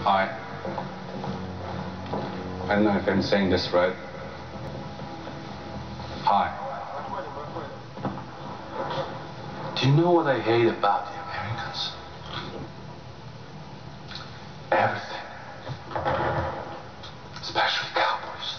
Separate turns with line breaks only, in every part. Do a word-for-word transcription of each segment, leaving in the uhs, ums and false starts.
Hi. I don't know if I'm saying this right. Hi. Do you know what I hate about the Americans? Everything. Especially cowboys.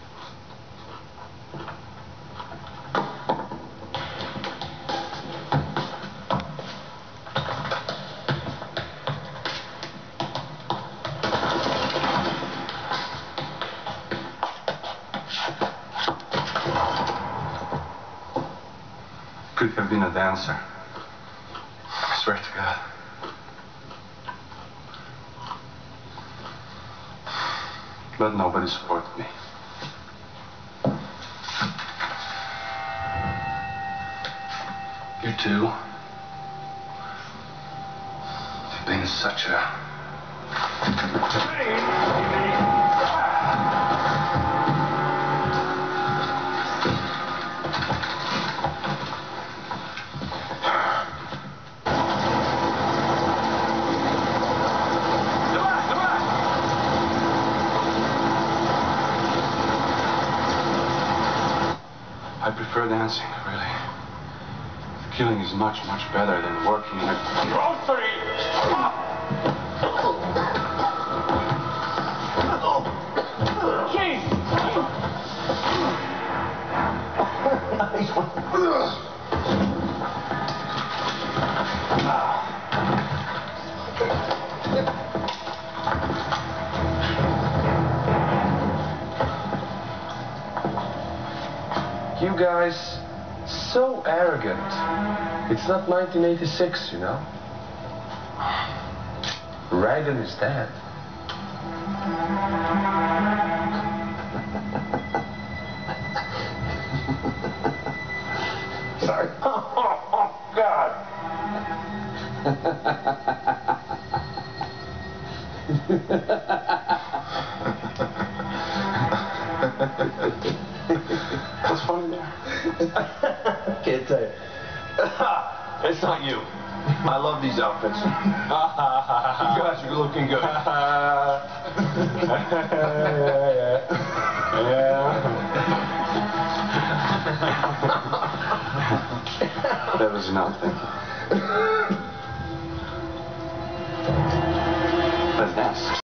Could have been a dancer. I swear to God. But nobody supported me. You too. You've been such a... I prefer dancing, really. Killing is much, much better than working in a grocery shop. Jeez!
You guys, so arrogant. It's not nineteen eighty-six, you know. Reagan is dead. Sorry. Oh, God.
What's funny there?
Can't tell you.
It's not you. I love these outfits. You guys are looking good.
Yeah.
That was enough, thank you.